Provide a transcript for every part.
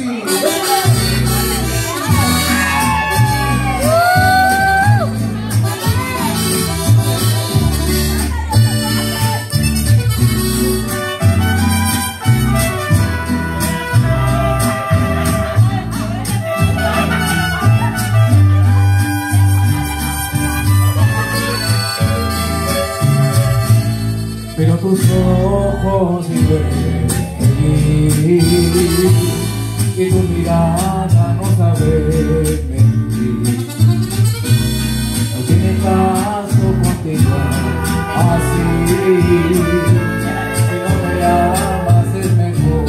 Pero tus ojos siguen feliz y tu mirada no sabe mentir. No tiene caso continuar así. Si no me amas es mejor.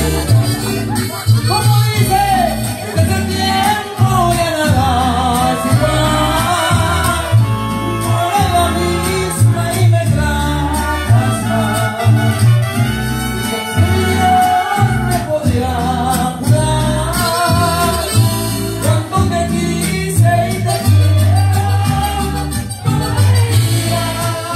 Como dice, desde el tiempo ya nada es igual. No eres la misma y me tratas mal. Dios me podría jurar cuánto te quise y te quiero todavía.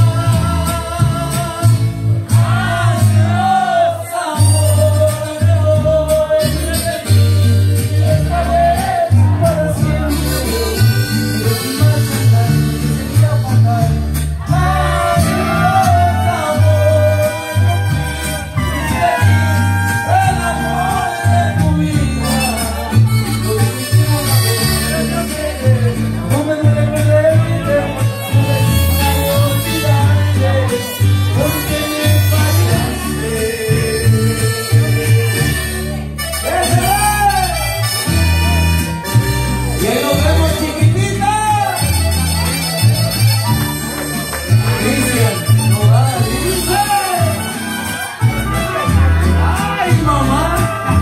Adiós, amor, me voy de ti, esta vez para siempre. Pero sin marcha atrás sería fatal. Adiós, amor, el amor de tu vida. Lo dijimos una vez, no me duele perderte, no me dejes olvidarte, porque me fallaste. Y ahí nos vemos, chiquitita. Cristian, no va a dice. ¡Ay, mamá!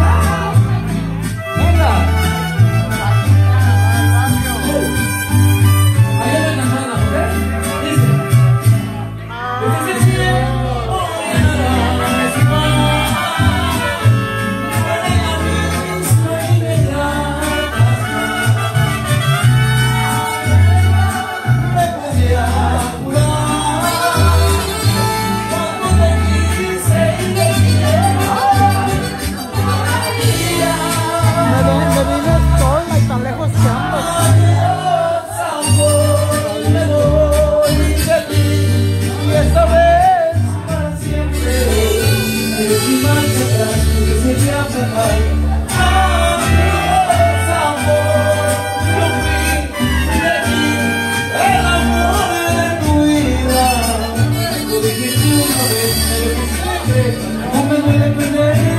¡Venga! Ahí en la mano, ¿ves? Dice. Desde ese tiempo ya nada es igual. No eres la misma y me tratas mal. Me podía jurar cuando te quise y te quiero todavía. Me vine sola y tan lejos que ando. Adiós, amor, me voy de ti, y esta vez para siempre. Pero sin marcha atrás, porque sería fatal. Adiós, amor, yo fui de ti, el amor de tu vida. Lo dijiste una vez, pero que siempre no me duele perder.